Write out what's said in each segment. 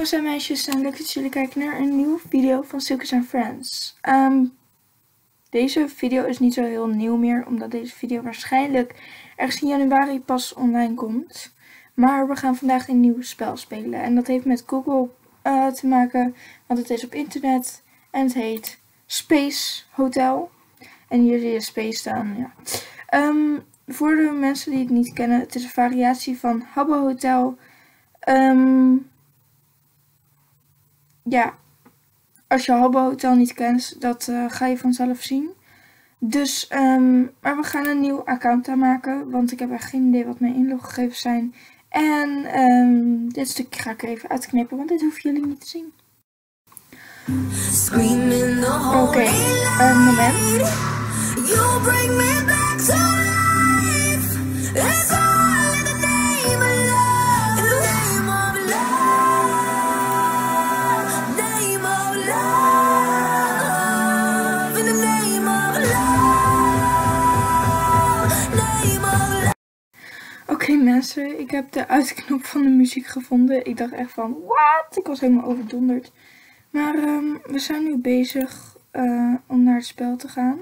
Jongens en meisjes, en leuk dat jullie kijken naar een nieuwe video van Silkes and Friends. Deze video is niet zo heel nieuw meer, omdat deze video waarschijnlijk ergens in januari pas online komt. Maar we gaan vandaag een nieuw spel spelen. En dat heeft met Google te maken, want het is op internet en het heet Space Hotel. En hier zie je Space staan, ja. Voor de mensen die het niet kennen, het is een variatie van Habbo Hotel. Ja, als je Habbo Hotel niet kent, dat ga je vanzelf zien. Dus, maar we gaan een nieuw account aanmaken, want ik heb echt geen idee wat mijn inloggegevens zijn. En dit stukje ga ik er even uitknippen, want dit hoeven jullie niet te zien. Oké, moment. You bring me back to life. It's all in the name of love. In the name of love. Name of love. In the name of love. Name of love. Oké mensen, ik heb de uitknop van de muziek gevonden. Ik dacht echt van, wat? Ik was helemaal overdonderd. Maar we zijn nu bezig om naar het spel te gaan.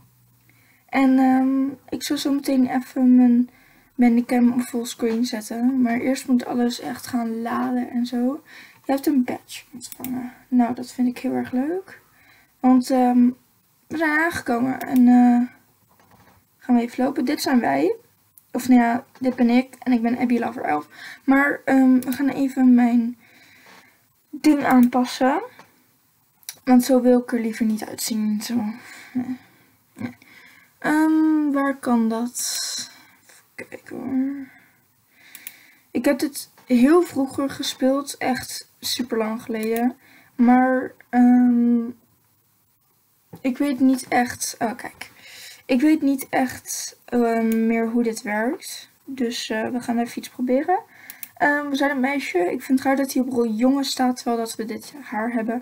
En ik zal zo meteen even mijn Bandicam op fullscreen zetten. Maar eerst moet alles echt gaan laden en zo. Je hebt een badge ontvangen. Nou, dat vind ik heel erg leuk. Want we zijn aangekomen en gaan we even lopen. Dit zijn wij. Of nou ja, dit ben ik en ik ben Abby Lover 11. Maar we gaan even mijn ding aanpassen. Want zo wil ik er liever niet uitzien. Zo. Nee. Waar kan dat? Even kijken hoor. Ik heb dit heel vroeger gespeeld. Echt super lang geleden. Maar ik weet niet echt... Oh kijk. Ik weet niet echt meer hoe dit werkt. Dus we gaan even iets proberen. We zijn een meisje. Ik vind het raar dat hij op rol jongen staat. Terwijl dat we dit haar hebben.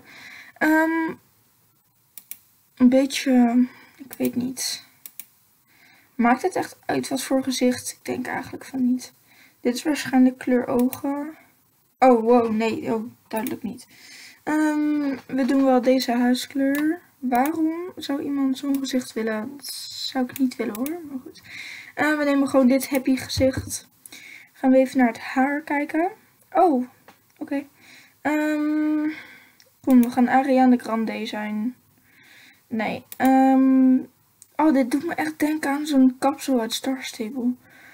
Een beetje... Ik weet niet. Maakt het echt uit wat voor gezicht? Ik denk eigenlijk van niet. Dit is waarschijnlijk kleur ogen. Oh, wow, nee. Oh, duidelijk niet. We doen wel deze huiskleur. Waarom zou iemand zo'n gezicht willen? Dat zou ik niet willen hoor, maar goed. We nemen gewoon dit happy gezicht. Gaan we even naar het haar kijken. Oh, oké. Kom, we gaan Ariana Grande zijn. Nee, oh, dit doet me echt denken aan zo'n kapsel uit Star Stable.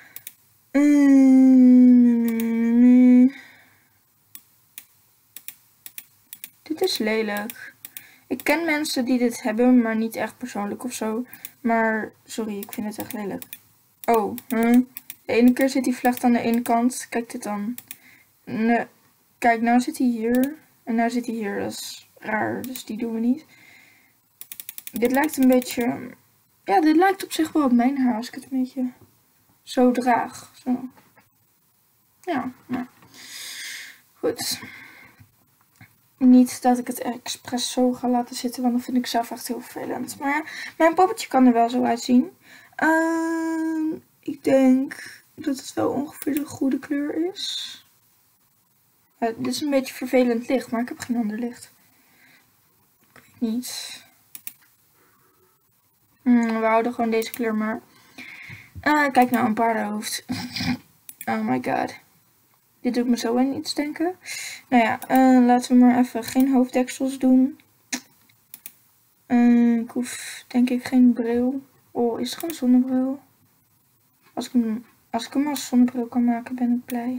Dit is lelijk. Ik ken mensen die dit hebben, maar niet echt persoonlijk of zo. Maar, sorry, ik vind het echt lelijk. Oh, De ene keer zit die vlecht aan de ene kant. Kijk dit dan. Nee. Kijk, nou zit hij hier. En nou zit hij hier. Dat is raar, dus die doen we niet. Dit lijkt een beetje... Ja, dit lijkt op zich wel op mijn haar als ik het een beetje zo draag. Zo. Ja, nou. Goed. Niet dat ik het expres zo ga laten zitten, want dat vind ik zelf echt heel vervelend. Maar ja, mijn poppetje kan er wel zo uitzien. Ik denk dat het wel ongeveer de goede kleur is. Dit is een beetje vervelend licht, maar ik heb geen ander licht. Ik weet niet. We houden gewoon deze kleur maar. Kijk nou, een paardenhoofd. Oh my god. Dit doet me zo aan iets denken. Nou ja, laten we maar even geen hoofddeksels doen. Ik hoef denk ik geen bril. Oh, is het gewoon zonnebril? Als ik hem als zonnebril kan maken, ben ik blij.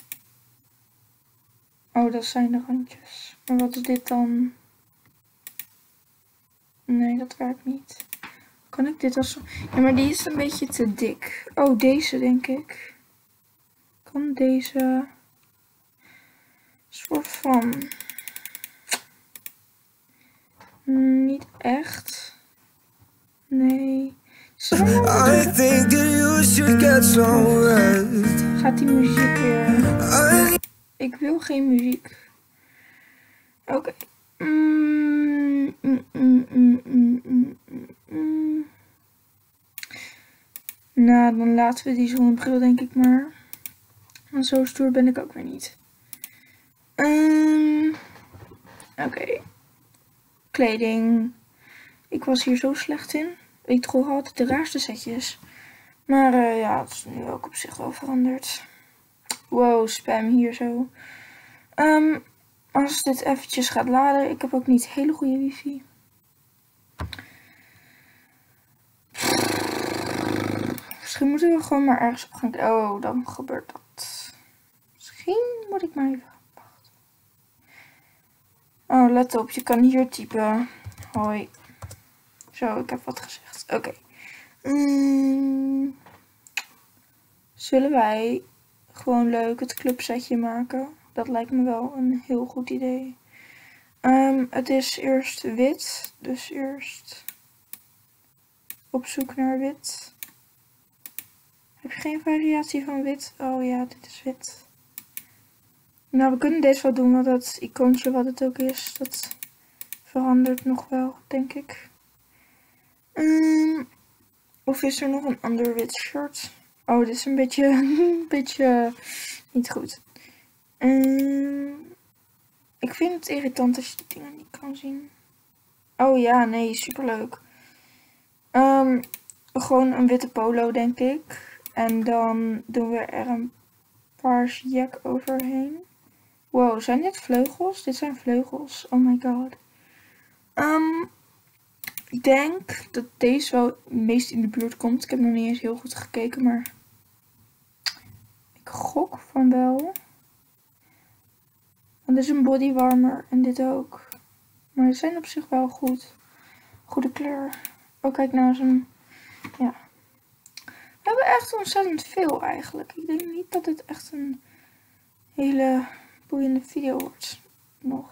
Oh, dat zijn de randjes. Maar wat is dit dan? Nee, dat werkt niet. Kan ik dit als... Ja, maar die is een beetje te dik. Oh, deze denk ik. Kan deze... soort van... Niet echt. Nee. Gaat die muziek weer... Ik wil geen muziek. Oké. Nou, dan laten we die zonnebril denk ik maar. Want zo stoer ben ik ook weer niet. Oké. Kleding. Ik was hier zo slecht in. Ik droeg altijd de raarste setjes. Maar ja, het is nu ook op zich wel veranderd. Wow, spam hier zo. Als dit eventjes gaat laden. Ik heb ook niet hele goede wifi. Misschien moeten we gewoon maar ergens op gaan. Oh, dan gebeurt dat. Misschien moet ik maar even wachten. Oh, let op. Je kan hier typen. Hoi. Zo, ik heb wat gezegd. Oké. Zullen wij gewoon leuk het clubsetje maken? Dat lijkt me wel een heel goed idee. Het is eerst wit. Dus eerst op zoek naar wit. Heb je geen variatie van wit? Oh ja, dit is wit. Nou, we kunnen deze wel doen, want dat icoontje wat het ook is, dat verandert nog wel, denk ik. Of is er nog een ander wit shirt? Oh, dit is een beetje niet goed. Ik vind het irritant als je die dingen niet kan zien. Oh ja, nee, superleuk. Gewoon een witte polo, denk ik. En dan doen we er een paars jack overheen. Wow, zijn dit vleugels? Dit zijn vleugels. Oh my god. Ik denk dat deze wel het meest in de buurt komt. Ik heb nog niet eens heel goed gekeken, maar ik gok van wel. Want dit is een bodywarmer en dit ook. Maar ze zijn op zich wel goed. Goede kleur. Oh, kijk nou zo'n... Ja. We hebben echt ontzettend veel eigenlijk. Ik denk niet dat dit echt een hele boeiende video wordt. Nog.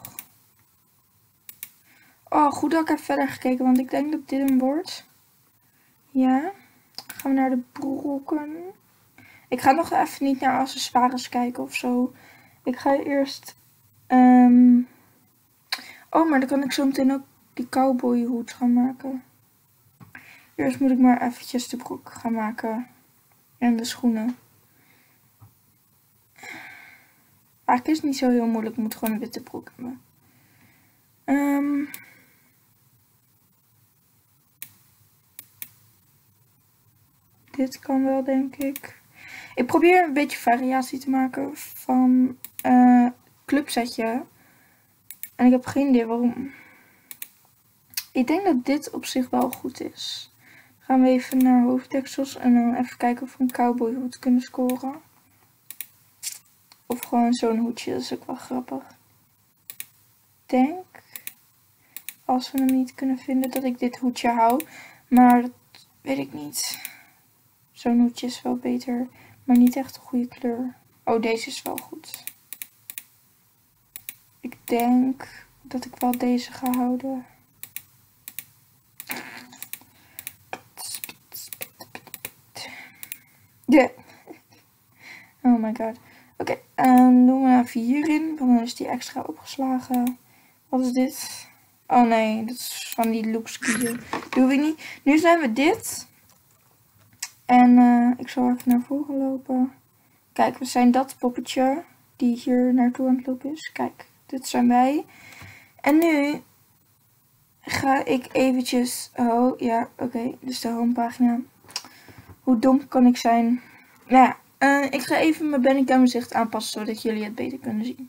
Oh, goed dat ik heb verder gekeken, want ik denk dat dit hem wordt. Ja. Gaan we naar de broeken. Ik ga nog even niet naar accessoires kijken of zo. Ik ga eerst... Oh, maar dan kan ik zo meteen ook die cowboyhoed gaan maken. Eerst moet ik maar eventjes de broek gaan maken. En de schoenen. Eigenlijk is het niet zo heel moeilijk. Ik moet gewoon een witte broek hebben. Dit kan wel, denk ik. Ik probeer een beetje variatie te maken van clubsetje. En ik heb geen idee waarom. Ik denk dat dit op zich wel goed is. Dan gaan we even naar hoofddeksels en dan even kijken of we een cowboyhoed kunnen scoren. Of gewoon zo'n hoedje, dat is ook wel grappig. Ik denk, als we hem niet kunnen vinden, dat ik dit hoedje hou. Maar dat weet ik niet. Zo'n hoedje is wel beter, maar niet echt een goede kleur. Oh, deze is wel goed. Ik denk dat ik wel deze ga houden. Yeah. Oh my god. Oké, doen we even hierin, want dan is die extra opgeslagen. Wat is dit? Oh nee, dat is van die loops kiezen. Doen we niet. Nu zijn we dit. En ik zal even naar voren lopen. Kijk, we zijn dat poppetje die hier naartoe aan het lopen is. Kijk, dit zijn wij. En nu ga ik eventjes... Oh ja, oké, dus de homepagina. Hoe dom kan ik zijn? Nou ja, ik ga even mijn Bandicam zicht aanpassen zodat jullie het beter kunnen zien.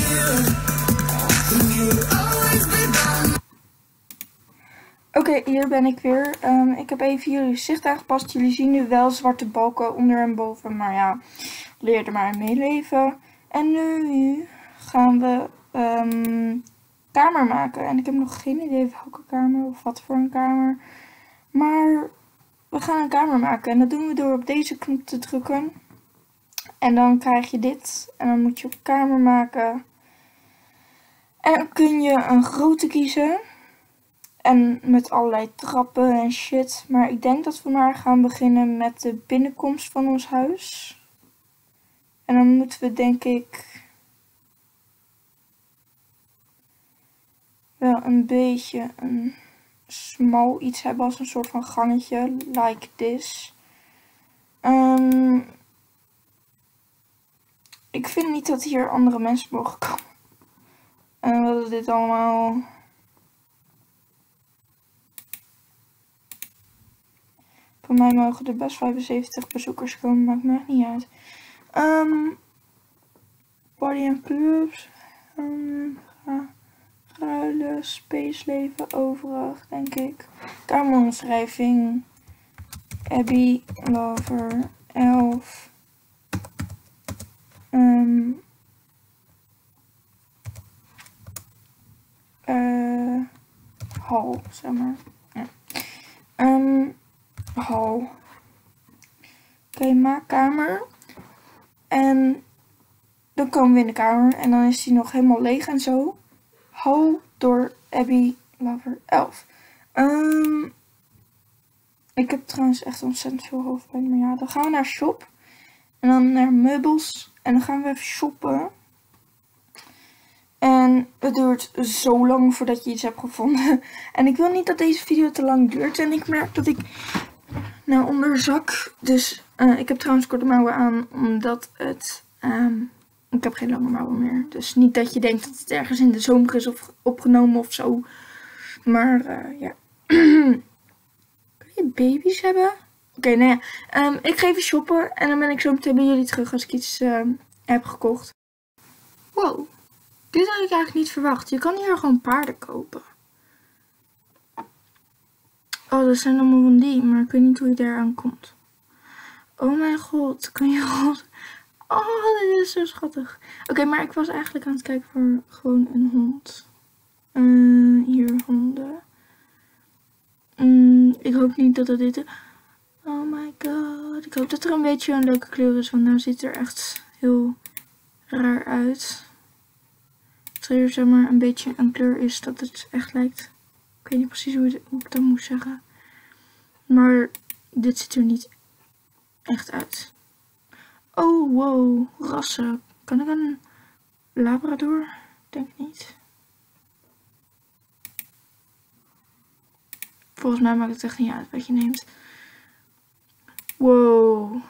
Oké, hier ben ik weer. Ik heb even jullie zicht aangepast. Jullie zien nu wel zwarte balken onder en boven. Maar ja, leer er maar mee leven. En nu gaan we kamer maken. En ik heb nog geen idee welke kamer of wat voor een kamer. Maar we gaan een kamer maken. En dat doen we door op deze knop te drukken. En dan krijg je dit. En dan moet je op kamer maken. En dan kun je een grote kiezen. En met allerlei trappen en shit. Maar ik denk dat we maar gaan beginnen met de binnenkomst van ons huis. En dan moeten we denk ik wel een beetje een smal iets hebben als een soort van gangetje. Like this. Ik vind niet dat hier andere mensen mogen komen. En wat is dit allemaal? Voor mij mogen er best 75 bezoekers komen, maakt me echt niet uit. Party en clubs. Ruilen, spaceleven, overig, denk ik. Kameromschrijving. Abby, Lover, 11. Hal, zeg maar. Ja. Hal. Oké, maak kamer. En dan komen we in de kamer. En dan is die nog helemaal leeg en zo. Hal door Abby, Lover, 11. Ik heb trouwens echt ontzettend veel hoofdpijn. Maar ja, dan gaan we naar shop. En dan naar meubels. En dan gaan we even shoppen. En het duurt zo lang voordat je iets hebt gevonden. En ik wil niet dat deze video te lang duurt. En ik merk dat ik nou onderzak. Dus ik heb trouwens korte mouwen aan. Omdat het... ik heb geen lange mouwen meer. Dus niet dat je denkt dat het ergens in de zomer is of opgenomen of zo. Maar ja. Kun je baby's hebben? Oké, nou ja. Ik ga even shoppen. En dan ben ik zo meteen bij jullie terug als ik iets heb gekocht. Wow. Dit had ik eigenlijk niet verwacht. Je kan hier gewoon paarden kopen. Oh, dat zijn allemaal van die. Maar ik weet niet hoe je daar aan komt. Oh mijn god. Kan je god... Oh, dit is zo schattig. Oké, maar ik was eigenlijk aan het kijken voor gewoon een hond. Hier, honden. Ik hoop niet dat het dit... Oh my god. Ik hoop dat er een beetje een leuke kleur is. Want nou ziet het er echt heel raar uit. Dat er zeg maar een beetje een kleur is dat het echt lijkt. Ik weet niet precies hoe ik dat moet zeggen. Maar dit ziet er niet echt uit. Oh, wow. Rassen. Kan ik een Labrador? Denk niet. Volgens mij maakt het echt niet uit wat je neemt. Wow.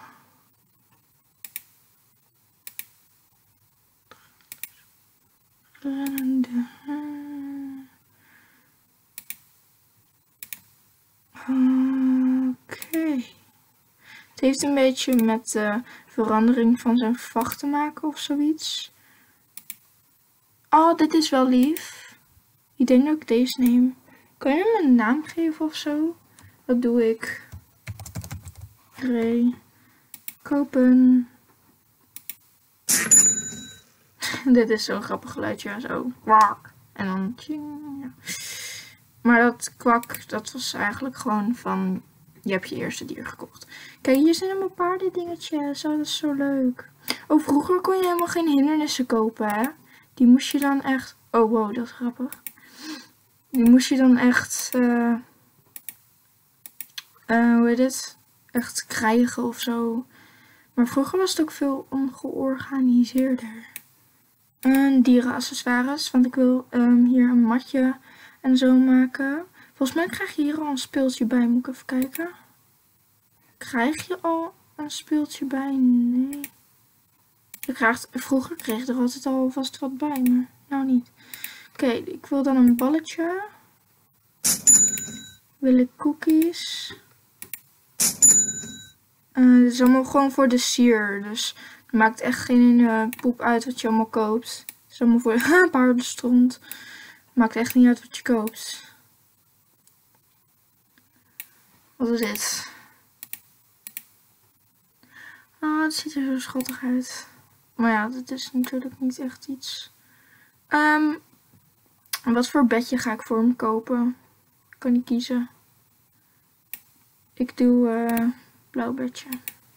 Oké. Het heeft een beetje met de verandering van zijn vacht te maken of zoiets. Oh, dit is wel lief. Ik denk dat ik deze neem. Kan je hem een naam geven of zo? Dat doe ik. Ray. Kopen. Dit is zo'n grappig geluidje. Zo. Kwak. En dan tjing. Ja. Maar dat kwak, dat was eigenlijk gewoon van... Je hebt je eerste dier gekocht. Kijk, hier zijn allemaal paardendingetjes. Oh, dat is zo leuk. Oh, vroeger kon je helemaal geen hindernissen kopen, hè? Die moest je dan echt... Oh, wow, dat is grappig. Die moest je dan echt... hoe heet het? Echt krijgen of zo. Maar vroeger was het ook veel ongeorganiseerder. Dierenaccessoires. Want ik wil hier een matje en zo maken. Volgens mij krijg je hier al een speeltje bij. Moet ik even kijken. Krijg je al een speeltje bij? Nee. Vroeger kreeg je er altijd al vast wat bij. Maar nou niet. Oké, ik wil dan een balletje. Wil ik cookies. Dit is allemaal gewoon voor de sier. Dus het maakt echt geen poep uit wat je allemaal koopt. Het is allemaal voor de paardenstront. Maakt echt niet uit wat je koopt. Wat is dit? Ah, het ziet er zo schattig uit. Maar ja, dat is natuurlijk niet echt iets. Wat voor bedje ga ik voor hem kopen? Kan ik kiezen. Ik doe blauw bedje.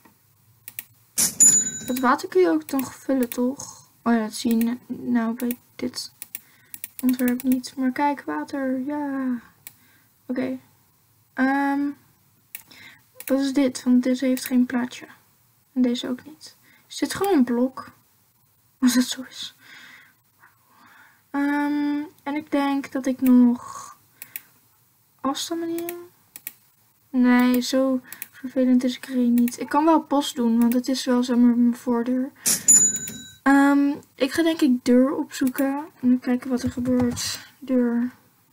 Dat water kun je ook nog vullen, toch? Oh ja, dat zie je nou bij dit ontwerp niet. Maar kijk, water. Ja. Oké. Wat is dit? Want deze heeft geen plaatje. En deze ook niet. Is dit gewoon een blok? Als dat zo is. En ik denk dat ik nog afstammeling. Nee, zo vervelend is ik er niet. Ik kan wel post doen, want het is wel zeg maar mijn voordeur. Ik ga denk ik deur opzoeken. En kijken wat er gebeurt. Deur.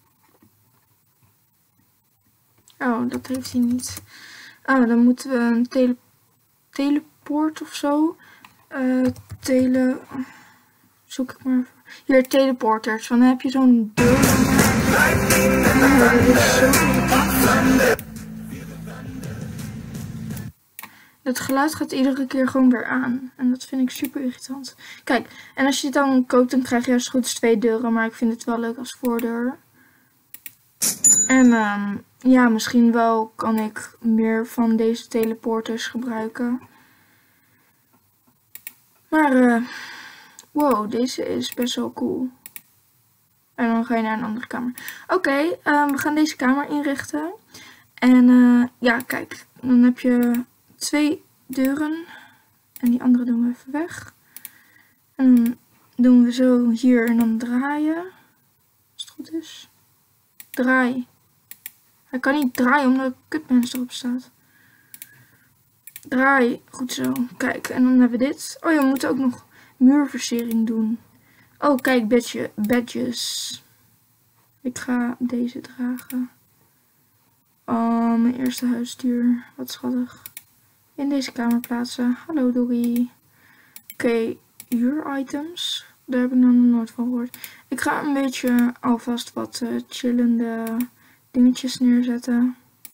Oh, dat heeft hij niet. Oh, dan moeten we een teleport of zo. Zoek ik maar even. Hier, teleporters. Want dan heb je zo'n deur. Dat is zo irritant. Het geluid gaat iedere keer gewoon weer aan. En dat vind ik super irritant. Kijk, en als je het dan koopt, dan krijg je als het goed is 2 deuren. Maar ik vind het wel leuk als voordeur. En ja, misschien wel kan ik meer van deze teleporters gebruiken. Maar wow, deze is best wel cool. En dan ga je naar een andere kamer. Oké, we gaan deze kamer inrichten. En ja, kijk. Dan heb je 2 deuren. En die andere doen we even weg. En dan doen we zo hier en dan draaien. Als het goed is. Draai. Hij kan niet draaien omdat kutmens erop staat. Draai. Goed zo. Kijk, en dan hebben we dit. Oh ja, we moeten ook nog muurversiering doen. Oh, kijk, badges. Ik ga deze dragen. Oh, mijn eerste huisdier. Wat schattig. In deze kamer plaatsen. Hallo Doggy. Oké, huur-items. Daar heb ik nog nooit van gehoord. Ik ga een beetje alvast wat chillende dingetjes neerzetten.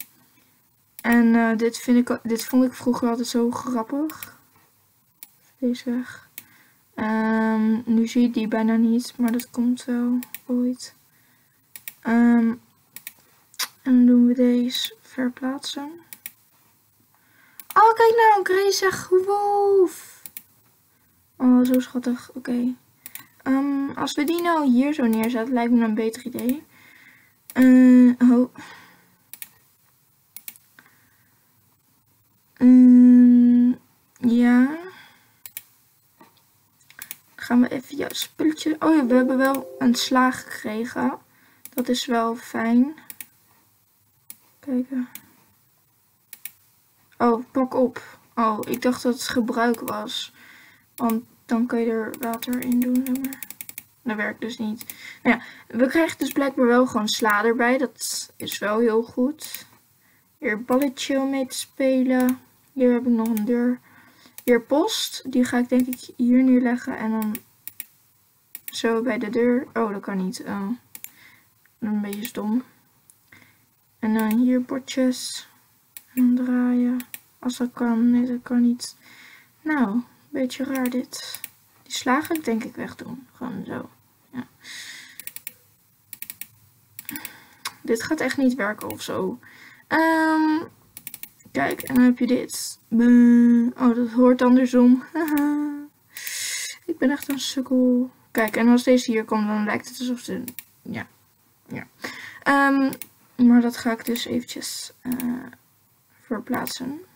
En dit vond ik vroeger altijd zo grappig. Deze weg. Nu zie je die bijna niet, maar dat komt wel ooit. En dan doen we deze verplaatsen. Oh, kijk nou, Grace zegt wolf. Oh, zo schattig. Oké. Als we die nou hier zo neerzetten, lijkt me een beter idee. Oh. Ja. Gaan we even jouw spulletje. Oh ja, we hebben wel een slaag gekregen. Dat is wel fijn. Kijken. Oh, pak op. Oh, ik dacht dat het gebruik was. Want dan kun je er water in doen. Maar dat werkt dus niet. Nou ja, we krijgen dus blijkbaar wel gewoon sla erbij. Dat is wel heel goed. Hier balletje om mee te spelen. Hier heb ik nog een deur. Hier post. Die ga ik denk ik hier neerleggen. En dan zo bij de deur. Oh, dat kan niet. Oh. Een beetje stom. En dan hier bordjes. En dan draaien. Als dat kan. Nee, dat kan niet. Nou, een beetje raar dit. Die sla ga ik denk ik wegdoen. Gewoon zo. Ja. Dit gaat echt niet werken of zo. Kijk, en dan heb je dit. Oh, dat hoort andersom. Ik ben echt een sukkel. Kijk, en als deze hier komt, dan lijkt het alsof ze... Ja. Maar dat ga ik dus eventjes verplaatsen.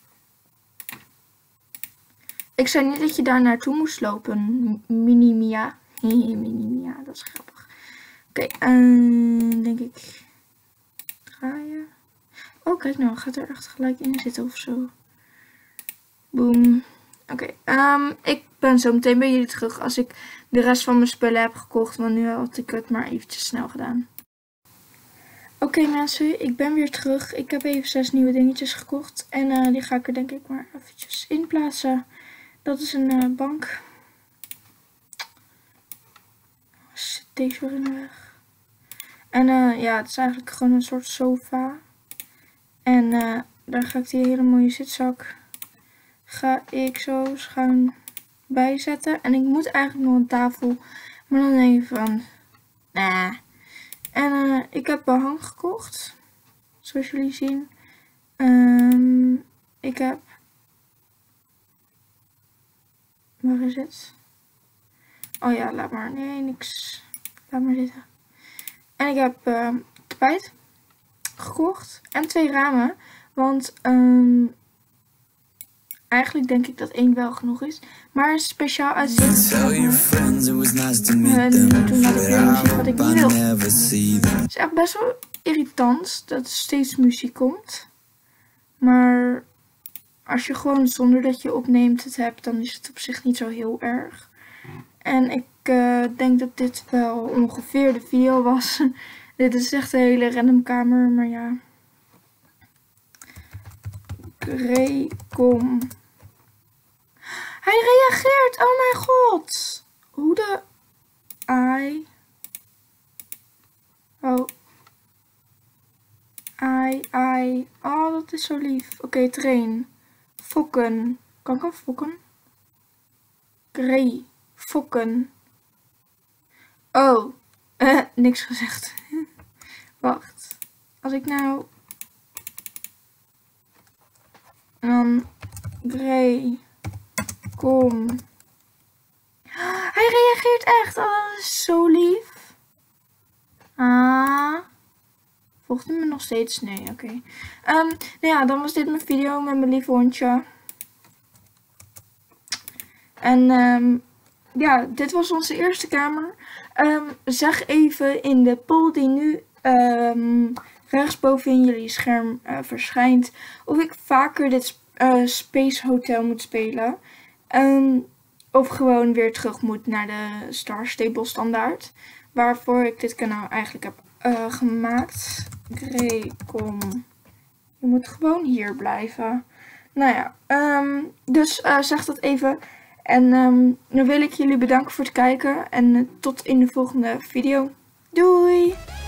Ik zei niet dat je daar naartoe moest lopen. Minimia. Minimia, dat is grappig. Oké, denk ik... Draaien. Oh, kijk nou, gaat er echt gelijk in zitten of zo. Boom. Oké, ik ben zo meteen bij jullie terug als ik de rest van mijn spullen heb gekocht. Want nu had ik het maar eventjes snel gedaan. Oké mensen, ik ben weer terug. Ik heb even 6 nieuwe dingetjes gekocht. En die ga ik er denk ik maar eventjes in plaatsen. Dat is een bank. Zit deze weer in de weg. En ja, het is eigenlijk gewoon een soort sofa. En daar ga ik die hele mooie zitzak ga ik zo schuin bij zetten. En ik moet eigenlijk nog een tafel. Maar dan denk ik van, nah. En ik heb behang gekocht. Zoals jullie zien. Ik heb... Waar is het? Oh ja, laat maar. Nee, niks. Laat maar zitten. En ik heb tapijt gekocht. En 2 ramen. Want eigenlijk denk ik dat 1 wel genoeg is. Maar speciaal uitzicht. Toen had ik weer muziek wat ik niet wil. Het is echt best wel irritant dat er steeds muziek komt. Maar als je gewoon zonder dat je opneemt het hebt, dan is het op zich niet zo heel erg. En ik denk dat dit wel ongeveer de video was. Dit is echt een hele random kamer, maar ja. Gray, kom. Hij reageert, oh mijn god. Hoe de... I... Oh. I. Oh, dat is zo lief. Oké, train. Fokken. Kan ik al fokken? Gray. Fokken. Oh. Niks gezegd. Wacht. Als ik nou... En dan... Gray. Kom. Hij reageert echt. Oh, dat is zo lief. Ah. Volgt hij me nog steeds? Nee, oké. Nou ja, dan was dit mijn video met mijn lieve hondje. En ja, dit was onze eerste kamer. Zeg even in de poll die nu rechtsboven in jullie scherm verschijnt, of ik vaker dit Space Hotel moet spelen. Of gewoon weer terug moet naar de Star Stable standaard. Waarvoor ik dit kanaal eigenlijk heb gemaakt. Gray, kom. Je moet gewoon hier blijven. Nou ja, dus zeg dat even. En dan wil ik jullie bedanken voor het kijken. En tot in de volgende video. Doei!